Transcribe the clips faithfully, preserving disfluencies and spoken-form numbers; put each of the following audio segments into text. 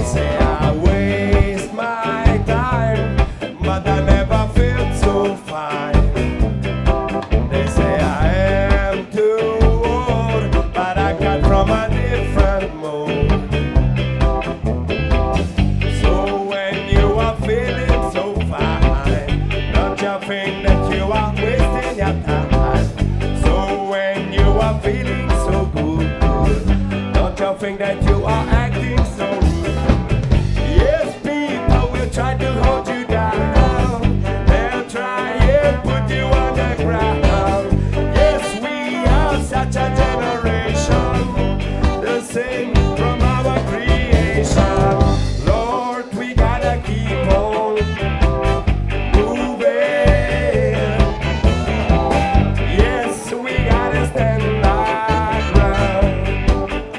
say I waste my time, but I never felt so fine. They say I am too old, but I got from a different mode. So when you are feeling so fine, don't you think that you are wasting your time? So when you are feeling so good, don't you think that you are acting so rude? Yes, people will try to hold you down. They'll try and put you on the ground. Yes, we are such a generation, the same from our creation. Lord, we gotta keep on moving. Yes, we gotta stand our ground.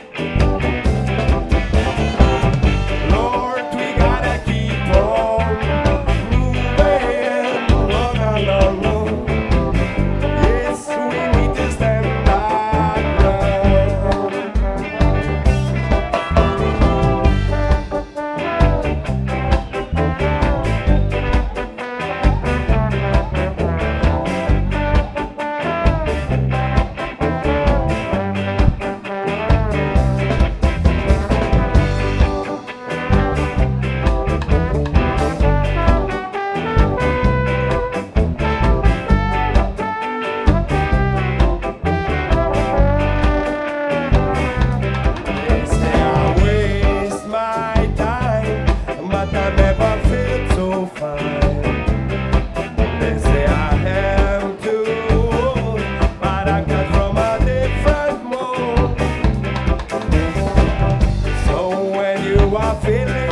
Lord, we gotta keep on moving. Oh, no, no, no. Yes, we need to stand our ground. They say I waste my time, but I never feel so fine. They say I am too old, but I got from a different mode. So when you are feeling